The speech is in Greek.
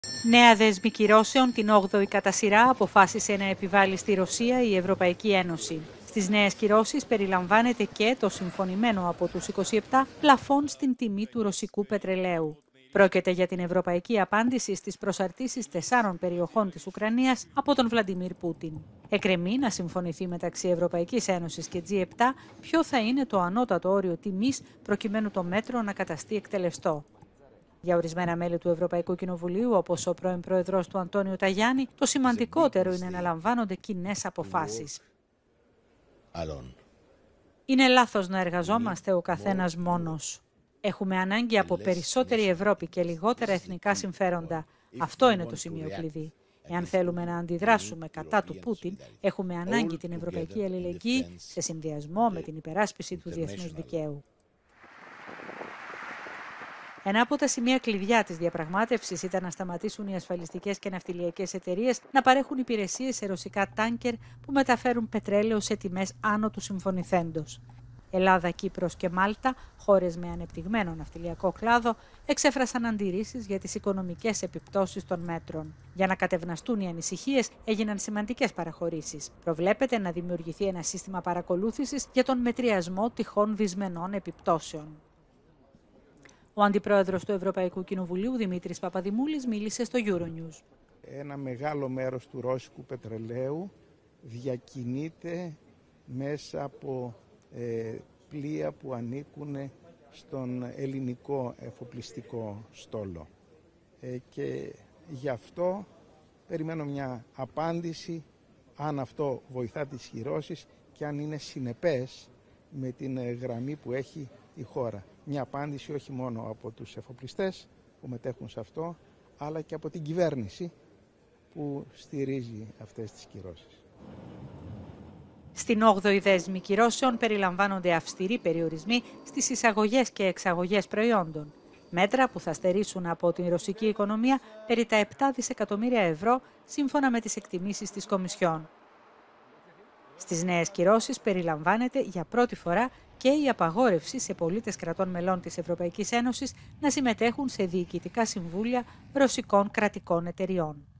Νέα δέσμη κυρώσεων, την 8η κατά σειρά, αποφάσισε να επιβάλλει στη Ρωσία η Ευρωπαϊκή Ένωση. Στις νέες κυρώσεις περιλαμβάνεται και το συμφωνημένο από τους 27 πλαφόν στην τιμή του ρωσικού πετρελαίου. Πρόκειται για την ευρωπαϊκή απάντηση στις προσαρτήσεις 4 περιοχών της Ουκρανίας από τον Βλαντιμίρ Πούτιν. Εκκρεμεί να συμφωνηθεί μεταξύ Ευρωπαϊκής Ένωσης και G7 ποιο θα είναι το ανώτατο όριο τιμής προκειμένου το μέτρο να καταστεί εκτελεστό. Για ορισμένα μέλη του Ευρωπαϊκού Κοινοβουλίου, όπως ο πρώην πρόεδρος του Αντώνιο Ταγιάννη, το σημαντικότερο είναι να λαμβάνονται κοινές αποφάσεις. Είναι λάθος να εργαζόμαστε ο καθένας μόνος. Έχουμε ανάγκη από περισσότερη Ευρώπη και λιγότερα εθνικά συμφέροντα. Αυτό είναι το σημείο κλειδί. Εάν θέλουμε να αντιδράσουμε κατά του Πούτιν, έχουμε ανάγκη την ευρωπαϊκή αλληλεγγύη σε συνδυασμό με την υπεράσπιση του διεθνούς δικαίου. Ένα από τα σημεία κλειδιά της διαπραγμάτευσης ήταν να σταματήσουν οι ασφαλιστικές και ναυτιλιακές εταιρείες να παρέχουν υπηρεσίες σε ρωσικά τάνκερ που μεταφέρουν πετρέλαιο σε τιμές άνω του συμφωνηθέντος. Ελλάδα, Κύπρος και Μάλτα, χώρες με ανεπτυγμένο ναυτιλιακό κλάδο, εξέφρασαν αντιρρήσεις για τις οικονομικές επιπτώσεις των μέτρων. Για να κατευναστούν οι ανησυχίες, έγιναν σημαντικές παραχωρήσεις. Προβλέπεται να δημιουργηθεί ένα σύστημα παρακολούθησης για τον μετριασμό τυχόν δυσμενών επιπτώσεων. Ο Αντιπρόεδρος του Ευρωπαϊκού Κοινοβουλίου, Δημήτρης Παπαδημούλης, μίλησε στο Euronews. Ένα μεγάλο μέρος του ρώσικου πετρελαίου διακινείται μέσα από πλοία που ανήκουν στον ελληνικό εφοπλιστικό στόλο. Και γι' αυτό περιμένω μια απάντηση αν αυτό βοηθά τις κυρώσεις και αν είναι συνεπές με την γραμμή που έχει η χώρα. Μια απάντηση όχι μόνο από τους εφοπλιστές που μετέχουν σε αυτό, αλλά και από την κυβέρνηση που στηρίζει αυτές τις κυρώσεις. Στην 8η δέσμη κυρώσεων περιλαμβάνονται αυστηροί περιορισμοί στις εισαγωγές και εξαγωγές προϊόντων. Μέτρα που θα στερήσουν από την ρωσική οικονομία περί τα 7 δισεκατομμύρια ευρώ, σύμφωνα με τις εκτιμήσεις της Κομισιόν. Στις νέες κυρώσεις περιλαμβάνεται για πρώτη φορά και η απαγόρευση σε πολίτες κρατών μελών της Ευρωπαϊκής Ένωσης να συμμετέχουν σε διοικητικά συμβούλια ρωσικών κρατικών εταιριών.